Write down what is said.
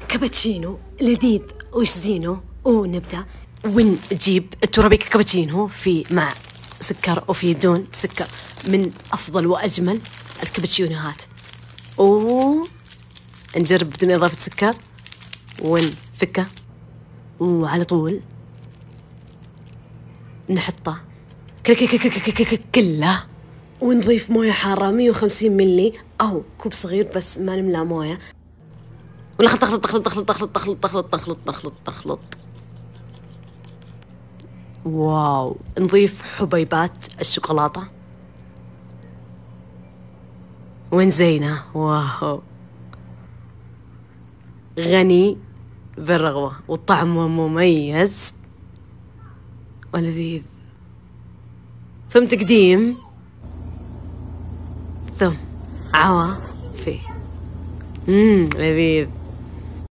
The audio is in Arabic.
كابتشينو لذيذ وش زينه. ونبدأ ونجيب التورابيكا كابتشينو في مع سكر وفي بدون سكر، من أفضل وأجمل الكابتشينوهات. نجرب بدون إضافة سكر ونفكه، وعلى طول نحطه كله، ونضيف موية حارة 150 ملي أو كوب صغير بس ما نملأ موية، ونخلط تخلط تخلط تخلط تخلط تخلط تخلط تخلط تخلط تخلط. واو. نضيف حبيبات الشوكولاتة ونزينه. واو، غني بالرغوة وطعمه مميز ولذيذ. ثم تقديم، ثم عوافي. لذيذ.